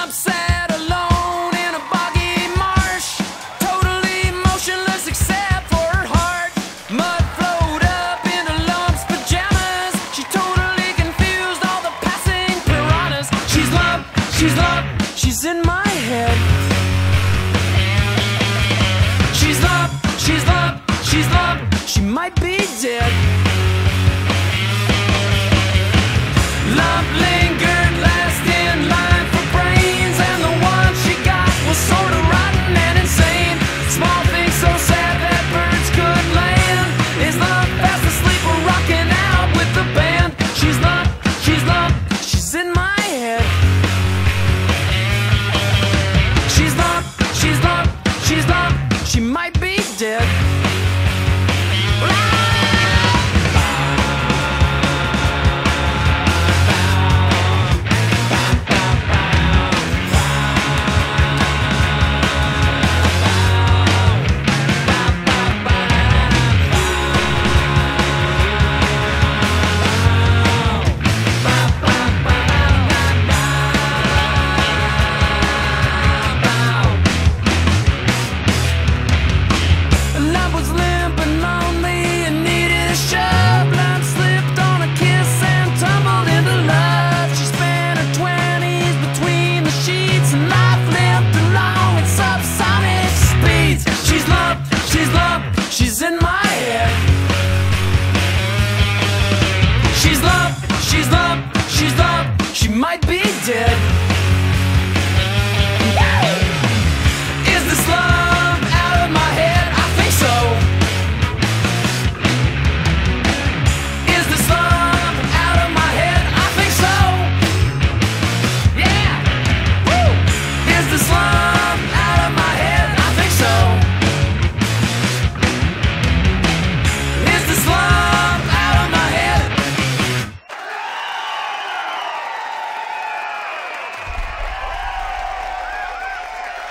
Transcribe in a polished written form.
lump sat alone in a boggy marsh, totally motionless except for her heart. Mud flowed up into Lump's pajamas. She totally confused all the passing piranhas. She's Lump, she's in my head. She's Lump, she might be dead. Lump lingered last in line for brains, and the one she got was sort of rotten and insane. Small thing so sad that birds could land. Is Lump fast asleep or rocking out with the band? She's Lump, she's in my head. She's Lump, she might be dead. She's in my head. She's Lump, she might be dead.